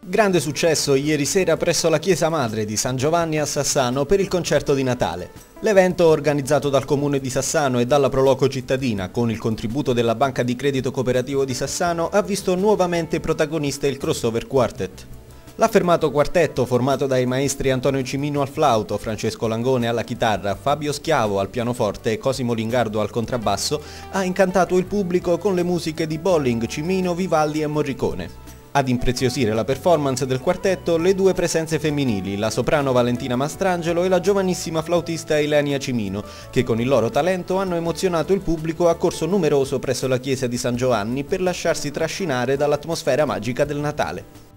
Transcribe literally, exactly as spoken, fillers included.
Grande successo ieri sera presso la chiesa madre di San Giovanni a Sassano per il concerto di Natale. L'evento, organizzato dal comune di Sassano e dalla Proloco cittadina con il contributo della Banca di Credito Cooperativo di Sassano, ha visto nuovamente protagonista il Crossover Quartet. L'affermato quartetto, formato dai maestri Antonio Cimino al flauto, Francesco Langone alla chitarra, Fabio Schiavo al pianoforte e Cosimo Lingardo al contrabbasso, ha incantato il pubblico con le musiche di Bolling, Cimino, Vivaldi e Morricone. Ad impreziosire la performance del quartetto le due presenze femminili, la soprano Valentina Mastrangelo e la giovanissima flautista Ilenia Cimino, che con il loro talento hanno emozionato il pubblico accorso numeroso presso la chiesa di San Giovanni per lasciarsi trascinare dall'atmosfera magica del Natale.